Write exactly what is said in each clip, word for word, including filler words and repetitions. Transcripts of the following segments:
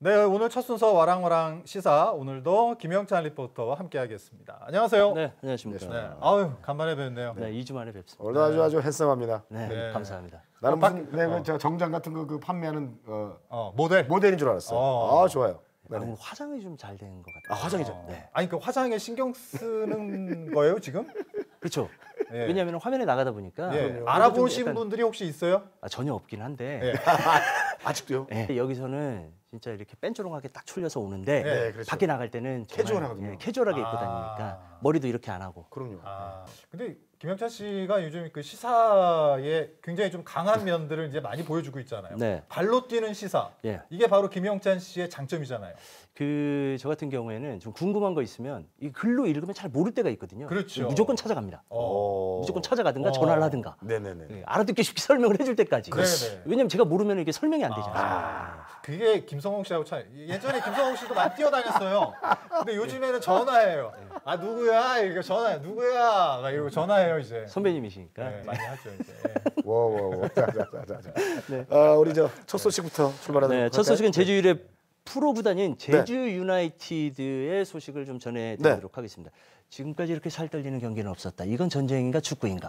네, 오늘 첫 순서 와랑와랑 시사 오늘도 김영찬 리포터와 함께하겠습니다. 안녕하세요. 네, 안녕하십니까. 네, 아유 간만에 뵙네요. 네, 이 주 만에 뵙습니다. 오늘도 아주 아주 핸섬합니다. 네, 네. 감사합니다. 나는 어, 무슨 박- 네, 어. 저 정장 같은 거 그 판매하는 어, 어, 모델. 모델인 줄 알았어요. 어. 아 좋아요. 아, 네네. 오늘 화장이 좀 잘 된 것 같아요. 아 화장이죠. 어. 네. 아니 그 화장에 신경 쓰는 거예요 지금? 그렇죠. 예. 왜냐하면 화면에 나가다 보니까 예. 그럼요. 알아보신 약간- 분들이 혹시 있어요? 아, 전혀 없긴 한데 예. 아직도요? 네, 여기서는 진짜 이렇게 뺀조롱하게 딱 출려서 오는데 네, 그렇죠. 밖에 나갈 때는 정말, 캐주얼하거든요. 예, 캐주얼하게 입고 아. 다니니까 머리도 이렇게 안 하고. 그럼요. 아, 근데 김영찬 씨가 요즘 그 시사에 굉장히 좀 강한 면들을 이제 많이 보여주고 있잖아요. 네. 발로 뛰는 시사. 예. 이게 바로 김영찬 씨의 장점이잖아요. 그 저 같은 경우에는 좀 궁금한 거 있으면 이 글로 읽으면 잘 모를 때가 있거든요. 그렇죠. 무조건 찾아갑니다. 어. 무조건 찾아가든가 어. 전화를 하든가. 네네네. 예, 알아듣기 쉽게 설명을 해줄 때까지. 네네. 왜냐면 제가 모르면 이게 설명이 안 되잖아요. 아, 그게 김성홍 씨하고 차이. 예전에 김성홍 씨도 많이 뛰어다녔어요. 근데 요즘에는 전화해요. 아 누구야? 이거 전화해. 누구야? 막 이러고 전화해요 이제. 선배님이시니까. 네, 많이 하죠 이제. 워워워. 자자자자. 네. 아 우리 저 첫 소식부터 출발하도록 네, 할까요? 첫 소식은 제주 유럽 프로 구단인 제주 유나이티드의 소식을 좀 전해드리도록 하겠습니다. 지금까지 이렇게 살떨리는 경기는 없었다. 이건 전쟁인가 축구인가?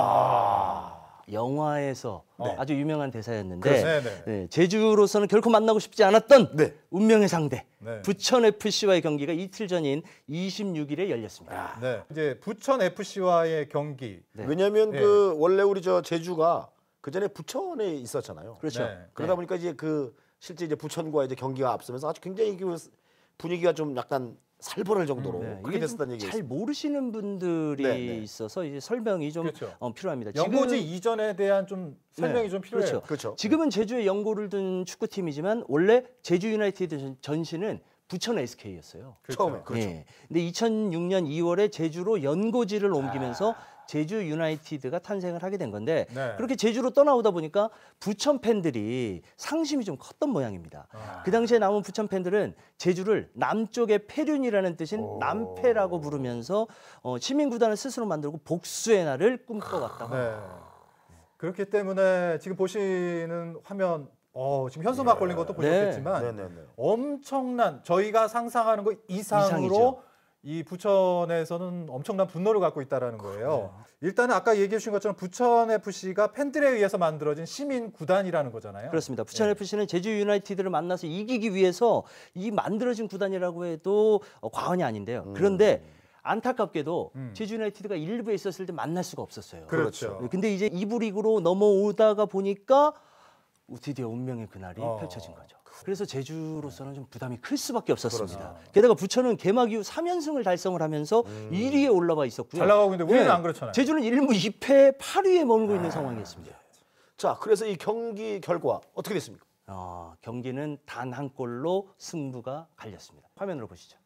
영화에서 네. 아주 유명한 대사였는데 네네. 네, 제주로서는 결코 만나고 싶지 않았던 네. 운명의 상대 네. 부천 에프씨와의 경기가 이틀 전인 이십육 일에 열렸습니다. 네. 이제 부천 에프씨와의 경기. 네. 왜냐하면 네. 그 원래 우리 저 제주가 그 전에 부천에 있었잖아요. 그렇죠. 네. 그러다 보니까 이제 그 실제 이제 부천과 이제 경기가 앞서면서 아주 굉장히 그 분위기가 좀 약간 살벌할 정도로 네, 그렇게 이게 됐었다는 좀 얘기가 잘 있어요. 모르시는 분들이 네, 네. 있어서 이제 설명이 좀 그렇죠. 어, 필요합니다. 연고지 지금- 이전에 대한 좀 설명이 네, 좀 필요해요. 그렇죠. 그렇죠. 지금은 제주에 연고를 둔 축구팀이지만 원래 제주 유나이티드 전- 전신은 부천 에스케이였어요. 그렇죠. 처음에 그렇죠. 예. 근데 이천육 년 이월에 제주로 연고지를 옮기면서 제주 유나이티드가 탄생을 하게 된 건데 네. 그렇게 제주로 떠나오다 보니까 부천 팬들이 상심이 좀 컸던 모양입니다. 아. 그 당시에 남은 부천 팬들은 제주를 남쪽의 폐륜이라는 뜻인 오. 남패라고 부르면서 어, 시민구단을 스스로 만들고 복수의 날을 꿈꿔왔다고 네. 그렇기 때문에 지금 보시는 화면 어, 지금 현수 막걸린 것도 보셨겠지만 네네네. 엄청난 저희가 상상하는 것 이상으로 이상이죠. 이 부천에서는 엄청난 분노를 갖고 있다라는 거예요. 일단은 아까 얘기해 주신 것처럼 부천 에프씨가 팬들에 의해서 만들어진 시민 구단이라는 거잖아요. 그렇습니다. 부천 네. 에프씨는 제주 유나이티드를 만나서 이기기 위해서 이 만들어진 구단이라고 해도 어, 과언이 아닌데요. 그런데 안타깝게도 음. 제주 유나이티드가 일부에 있었을 때 만날 수가 없었어요. 그렇죠. 근데 이제 이 부 리그로 넘어오다가 보니까 드디어 운명의 그날이 어. 펼쳐진 거죠. 그래서 제주로서는 좀 부담이 클 수밖에 없었습니다. 그렇죠. 게다가 부천은 개막 이후 삼 연승을 달성을 하면서 일 위에 올라와 있었고요. 잘 나가고 있는데 우리는 네. 안 그렇잖아요. 제주는 일 무 이 패 팔 위에 머물고 있는 상황이었습니다. 자, 그래서 이 경기 결과 어떻게 됐습니까? 어, 경기는 단 한 골로 승부가 갈렸습니다. 화면으로 보시죠.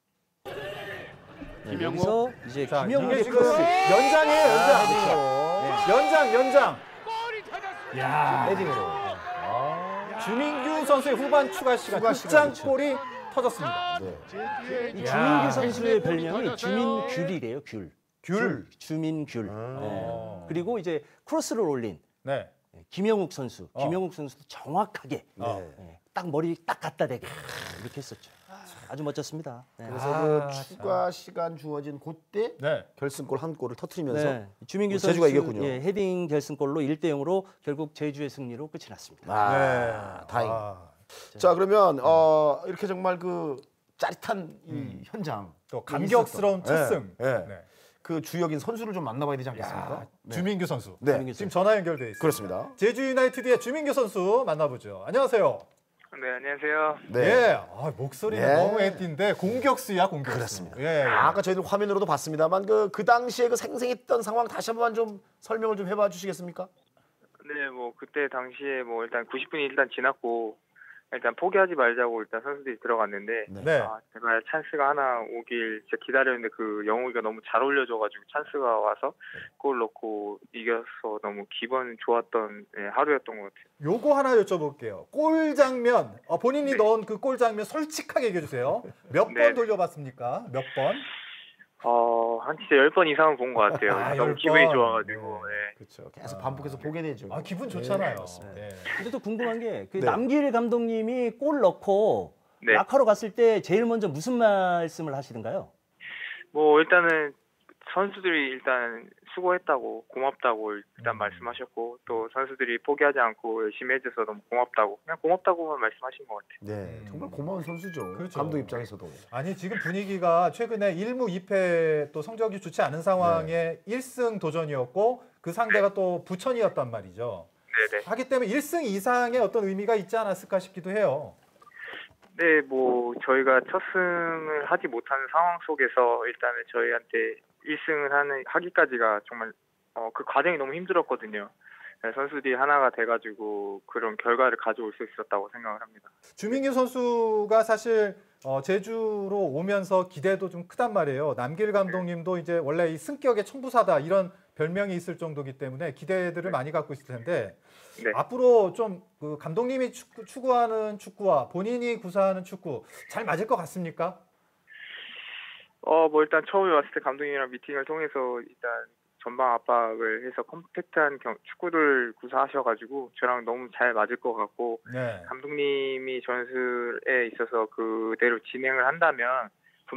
네, 여기서 이제 자, 이게 김영욱의 지금 크로스. 연장이에요, 연장. 네. 연장, 연장. 야, 헤딩으로. 주민규 선수의 후반 추가 시간 추가 시간, 극장골이 터졌습니다. 네. 이 야. 주민규 선수의 별명이 주민귤이래요, 귤. 귤. 주민귤. 아. 네. 그리고 이제 크로스를 올린 네. 김영욱 선수. 어. 김영욱 선수도 정확하게 어. 네, 딱 머리 딱 갖다 대게 이렇게 했었죠. 아주 멋졌습니다. 네. 그래서 아, 그 추가 시간 주어진 그때 네. 결승골 한 골을 터트리면서 네. 주민규 뭐 선수 제주가 이겼군요. 예, 헤딩 결승골로 일 대 영으로 결국 제주의 승리로 끝이 났습니다. 아, 네. 다행. 아, 자, 그러면 어, 이렇게 정말 그 짜릿한 이 현장 또 감격스러운 첫 네, 승. 네. 네. 그 주역인 선수를 좀 만나봐야 되지 않겠습니까? 야, 주민규 선수. 네. 주민규 지금 전화 연결돼 있습니다. 그렇습니다. 제주 유나이티드의 주민규 선수 만나보죠. 안녕하세요. 네, 안녕하세요. 네. 예. 아, 목소리는 네. 너무 애띠인데 공격수야, 공격수. 그렇습니다. 예. 예. 아, 아까 저희들 화면으로도 봤습니다만 그, 그 당시에 그 생생했던 상황 다시 한번 좀 설명을 좀 해봐 주시겠습니까? 네, 뭐 그때 당시에 뭐 일단 구십 분이 일단 지났고 일단 포기하지 말자고 일단 선수들이 들어갔는데 네. 아, 제가 찬스가 하나 오길 진짜 기다렸는데 그 영욱이가 너무 잘 올려줘가지고 찬스가 와서 골 넣고 이겨서 너무 기분 좋았던 예, 하루였던 것 같아요. 요거 하나 여쭤볼게요. 골 장면, 어, 본인이 넣은 그 골 장면 솔직하게 얘기해 주세요. 몇 번 네. 돌려봤습니까? 몇 번? 어, 한 진짜 열 번 이상은 본 것 같아요. 아, 너무 열 기분이 번. 좋아가지고. 네. 예. 그렇죠. 계속 반복해서 보게 되죠. 아, 기분 좋잖아요. 네, 네. 근데 또 궁금한 게 그 네. 남길 감독님이 골 넣고 네. 낙하로 갔을 때 제일 먼저 무슨 말씀을 하시던가요? 뭐 일단은 선수들이 일단 수고했다고 고맙다고 일단 음. 말씀하셨고 또 선수들이 포기하지 않고 열심히 해줘서 너무 고맙다고 그냥 고맙다고만 말씀하신 것 같아요. 네, 정말 고마운 선수죠. 그렇죠. 감독 입장에서도. 아니 지금 분위기가 최근에 일 무 이 패 또 성적이 좋지 않은 상황에 네. 일 승 도전이었고 그 상대가 또 부천이었단 말이죠. 네네. 하기 때문에 일 승 이상의 어떤 의미가 있지 않았을까 싶기도 해요. 네, 뭐 저희가 첫 승을 하지 못하는 상황 속에서 일단은 저희한테 일 승을 하는 하기까지가 정말 어, 그 과정이 너무 힘들었거든요. 네, 선수들이 하나가 돼가지고 그런 결과를 가져올 수 있었다고 생각을 합니다. 주민규 선수가 사실 어, 제주로 오면서 기대도 좀 크단 말이에요. 남길 감독님도 이제 원래 이 승격의 천부사다 이런 별명이 있을 정도이기 때문에 기대들을 많이 갖고 있을 텐데 네. 앞으로 좀 그 감독님이 축구, 추구하는 축구와 본인이 구사하는 축구 잘 맞을 것 같습니까? 어, 뭐 일단 처음에 왔을 때 감독님이랑 미팅을 통해서 일단 전방 압박을 해서 컴팩트한 경, 축구를 구사하셔가지고 저랑 너무 잘 맞을 것 같고 네. 감독님이 전술에 있어서 그대로 진행을 한다면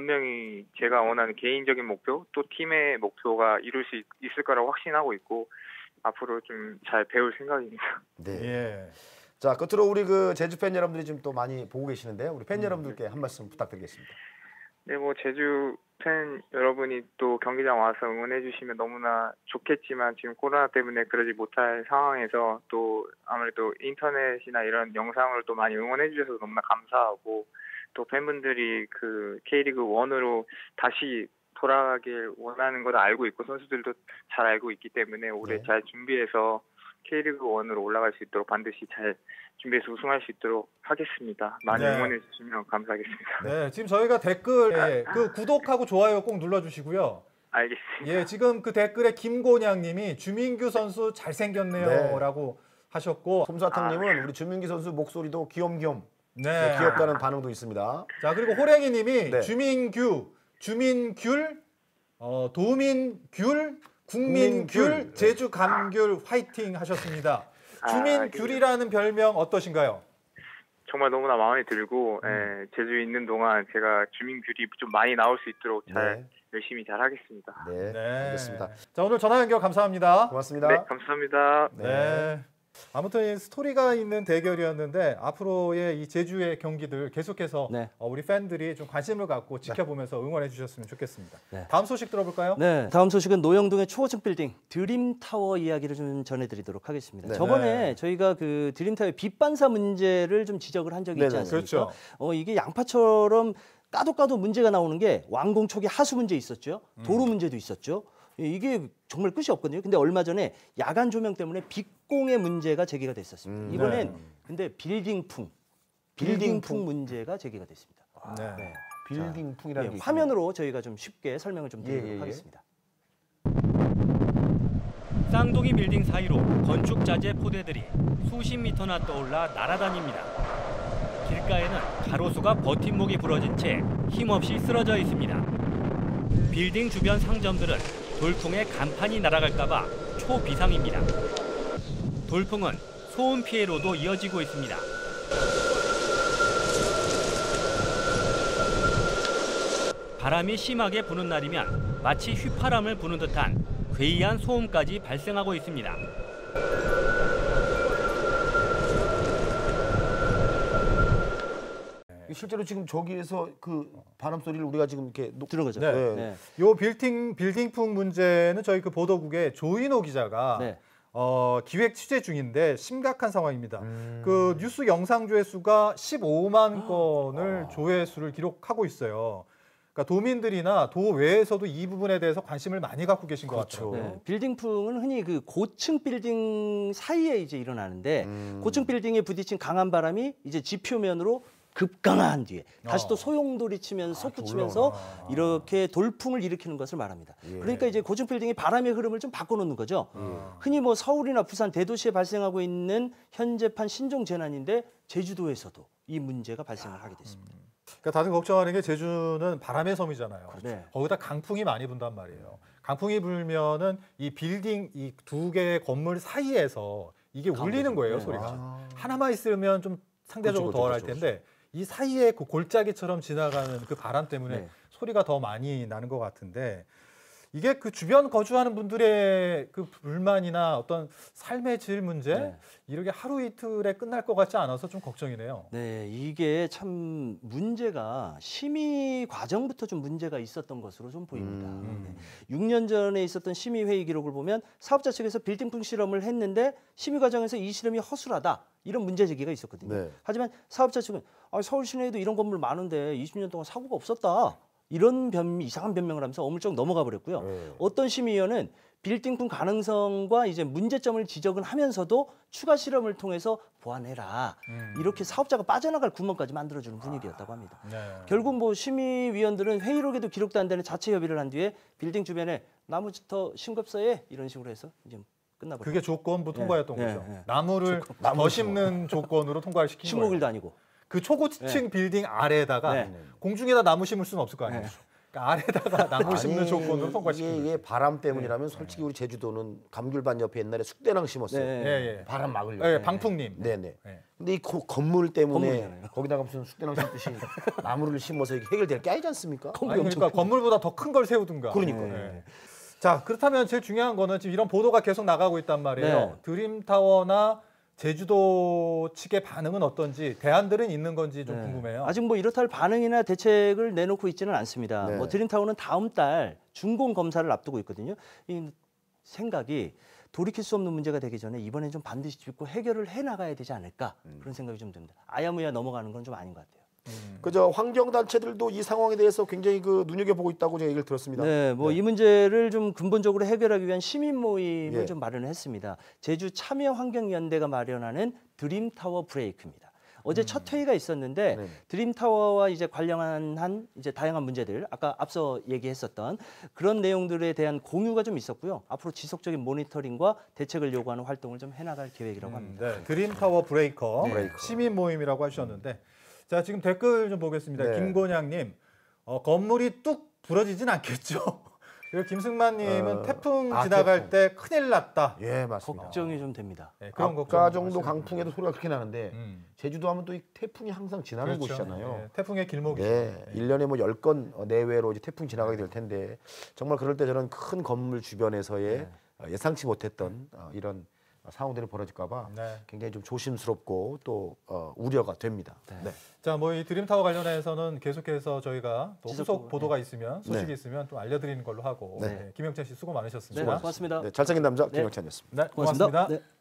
분명히 제가 원하는 개인적인 목표 또 팀의 목표가 이룰 수 있, 있을 거라고 확신하고 있고 앞으로 좀 잘 배울 생각입니다. 네. 예. 자, 끝으로 우리 그 제주 팬 여러분들이 지금 또 많이 보고 계시는데요. 우리 팬 여러분들께 한 말씀 부탁드리겠습니다. 네, 뭐 제주 팬 여러분이 또 경기장 와서 응원해 주시면 너무나 좋겠지만 지금 코로나 때문에 그러지 못할 상황에서 또 아무래도 인터넷이나 이런 영상으로 또 많이 응원해 주셔서 너무나 감사하고 또 팬분들이 그 K리그 일으로 다시 돌아가길 원하는 걸 알고 있고 선수들도 잘 알고 있기 때문에 올해 네. 잘 준비해서 K리그 일으로 올라갈 수 있도록 반드시 잘 준비해서 우승할 수 있도록 하겠습니다. 많이 네. 응원해 주시면 감사하겠습니다. 네, 지금 저희가 댓글에 그 구독하고 좋아요 꼭 눌러주시고요. 알겠습니다. 예, 지금 그 댓글에 김곤양님이 주민규 선수 잘생겼네요라고 하셨고, 솜사탕님은 우리 주민기 선수 목소리도 귀염귀염 네, 네, 귀엽다는 반응도 있습니다. 자 그리고 호랭이님이 네. 주민규, 주민귤, 어, 도민귤, 국민귤, 국민귤, 제주 감귤 화이팅 하셨습니다. 아, 주민귤이라는 별명 어떠신가요? 정말 너무나 마음에 들고 음. 예, 제주에 있는 동안 제가 주민귤이 좀 많이 나올 수 있도록 잘 네. 열심히 잘 하겠습니다. 네, 알겠습니다. 자 오늘 전화 연결 감사합니다. 고맙습니다. 네, 감사합니다. 네. 아무튼 이 스토리가 있는 대결이었는데 앞으로의 이 제주의 경기들 계속해서 네. 어, 우리 팬들이 좀 관심을 갖고 지켜보면서 응원해 주셨으면 좋겠습니다. 네. 다음 소식 들어볼까요? 네, 다음 소식은 노영동의 초고층 빌딩 드림타워 이야기를 좀 전해드리도록 하겠습니다. 네. 저번에 네. 저희가 그 드림타워의 빛 반사 문제를 좀 지적을 한 적이 있지 네네. 않습니까? 그렇죠. 어, 이게 양파처럼 까도 까도 문제가 나오는 게 완공 초기 하수 문제 있었죠. 도로 문제도 있었죠. 이게 정말 끝이 없거든요. 근데 얼마 전에 야간 조명 때문에 빛공의 문제가 제기가 됐었습니다. 음, 이번엔 네. 근데 빌딩풍, 빌딩풍. 빌딩풍 문제가 제기가 됐습니다. 네. 네. 빌딩풍이라는 예, 게 화면으로 저희가 좀 쉽게 설명을 좀 드리도록 예, 예, 예. 하겠습니다. 쌍둥이 빌딩 사이로 건축 자재 포대들이 수십 미터나 떠올라 날아다닙니다. 길가에는 가로수가 버팀목이 부러진 채 힘없이 쓰러져 있습니다. 빌딩 주변 상점들은 돌풍에 간판이 날아갈까 봐 초비상입니다. 돌풍은 소음 피해로도 이어지고 있습니다. 바람이 심하게 부는 날이면 마치 휘파람을 부는 듯한 괴이한 소음까지 발생하고 있습니다. 실제로 지금 저기에서 그 바람 소리를 우리가 지금 이렇게 녹... 들은 거죠. 네. 네. 요 빌딩 빌딩풍 문제는 저희 그 보도국의 조인호 기자가 네. 어, 기획 취재 중인데 심각한 상황입니다. 음. 그 뉴스 영상 조회수가 십오만 건을 조회수를 기록하고 있어요. 그러니까 도민들이나 도 외에서도 이 부분에 대해서 관심을 많이 갖고 계신 것 그렇죠. 같아요. 네, 빌딩풍은 흔히 그 고층 빌딩 사이에 이제 일어나는데 음. 고층 빌딩에 부딪힌 강한 바람이 이제 지표면으로 급강한 뒤에 다시 또 어. 소용돌이 치면서 아, 솟구 또 치면서 올라오나. 이렇게 돌풍을 일으키는 것을 말합니다. 예. 그러니까 이제 고층 빌딩이 바람의 흐름을 좀 바꿔놓는 거죠. 어. 흔히 뭐 서울이나 부산 대도시에 발생하고 있는 현재판 신종 재난인데 제주도에서도 이 문제가 발생을 하게 됐습니다. 그러니까 다들 걱정하는 게 제주는 바람의 섬이잖아요. 네. 거기다 강풍이 많이 분단 말이에요. 강풍이 불면은 이 빌딩 이 두 개의 건물 사이에서 이게 울리는 거예요, 네. 소리가. 아. 하나만 있으면 좀 상대적으로 그렇죠, 덜할 그렇죠, 텐데 이 사이에 그 골짜기처럼 지나가는 그 바람 때문에 네. 소리가 더 많이 나는 것 같은데 이게 그 주변 거주하는 분들의 그 불만이나 어떤 삶의 질 문제 네. 이렇게 하루 이틀에 끝날 것 같지 않아서 좀 걱정이네요. 네, 이게 참 문제가 심의 과정부터 좀 문제가 있었던 것으로 좀 보입니다. 음. 네. 육 년 전에 있었던 심의 회의 기록을 보면 사업자 측에서 빌딩풍 실험을 했는데 심의 과정에서 이 실험이 허술하다 이런 문제 제기가 있었거든요. 네. 하지만 하지만 사업자 측은 아, 서울 시내에도 이런 건물 많은데 이십 년 동안 사고가 없었다. 이런 변, 이상한 변명을 하면서 어물쩍 넘어가 버렸고요. 네. 어떤 심의위원은 빌딩풍 가능성과 이제 문제점을 지적은 하면서도 추가 실험을 통해서 보완해라. 음. 이렇게 사업자가 빠져나갈 구멍까지 만들어주는 분위기였다고 합니다. 네. 결국 뭐 심의위원들은 회의록에도 기록도 안 되는 자체 협의를 한 뒤에 빌딩 주변에 나무부터 심급서에 이런 식으로 해서 이제 끝나버렸어요. 그게 조건부 통과였던 예, 거죠. 예, 예. 나무를 더 심는 조건으로 통과를 시킨 거예요. 식목일도 아니고. 그 초고층 빌딩 아래에다가 네. 공중에다 나무 심을 수는 없을 거 아니에요. 네. 그러니까 아래다가 나무 심는 아니, 조건으로 이게, 통과시킨 거예요. 이게 바람 때문이라면 솔직히 우리 제주도는 감귤밭 옆에 옛날에 숙대랑 심었어요. 네. 예, 예. 바람 막으려고. 예, 방풍님. 네네. 네. 근데 이 거- 건물 때문에 건물이잖아요. 거기다가 무슨 숙대랑 심듯이 나무를 심어서 이게 해결될 게 아니지 않습니까? 아니, 그러니까 건물보다 더 큰 걸 세우든가. 그러니까요. 예. 자, 그렇다면 제일 중요한 거는 지금 이런 보도가 계속 나가고 있단 말이에요. 네. 드림타워나 제주도 측의 반응은 어떤지, 대안들은 있는 건지 좀 네. 궁금해요. 아직 뭐 이렇다 할 반응이나 대책을 내놓고 있지는 않습니다. 네. 뭐 드림타워는 다음 달 준공 검사를 앞두고 있거든요. 이 생각이 돌이킬 수 없는 문제가 되기 전에 이번에 좀 반드시 짚고 해결을 해 나가야 되지 않을까 그런 생각이 좀 듭니다. 아야무야 넘어가는 건 좀 아닌 것 같아요. 그저 환경 단체들도 이 상황에 대해서 굉장히 그 눈여겨 보고 있다고 제가 얘기를 들었습니다. 네, 뭐 이 문제를 좀 근본적으로 해결하기 위한 시민 모임을 예. 좀 마련을 했습니다. 제주 참여환경연대가 마련하는 드림타워 브레이크입니다. 어제 첫 회의가 있었는데 네. 드림타워와 이제 관련한 한 이제 다양한 문제들 아까 앞서 얘기했었던 그런 내용들에 대한 공유가 좀 있었고요. 앞으로 지속적인 모니터링과 대책을 요구하는 활동을 좀 해나갈 계획이라고 합니다. 네, 드림타워 브레이커, 브레이커. 시민 모임이라고 하셨는데, 자 지금 댓글 좀 보겠습니다. 네. 김곤양님, 어, 건물이 뚝 부러지진 않겠죠? 그리고 김승만님은 어, 태풍 아, 지나갈 때 큰일 났다. 예, 맞습니다. 걱정이 좀 됩니다. 네, 그런 아까 걱정 정도 하시는 강풍에도 소리가 그렇게 나는데 음. 제주도 하면 또 이 태풍이 항상 지나는 그렇죠. 곳이잖아요. 네, 태풍의 길목이죠. 네, 일 년에 뭐 열 건 내외로 이제 태풍이 지나가게 될 텐데 정말 그럴 때 저는 큰 건물 주변에서의 어, 예상치 못했던 어, 이런 상황들이 벌어질까 봐 네. 굉장히 좀 조심스럽고 또 어, 우려가 됩니다. 네. 자, 뭐 이 드림타워 관련해서는 계속해서 저희가 또 지속 후속 보도, 보도가 있으면 소식이 네. 있으면 좀 알려드리는 걸로 하고 네. 네, 김영찬 씨 수고 많으셨습니다. 네, 고맙습니다. 네, 잘생긴 남자 네. 김영찬이었습니다. 네, 고맙습니다. 고맙습니다. 네.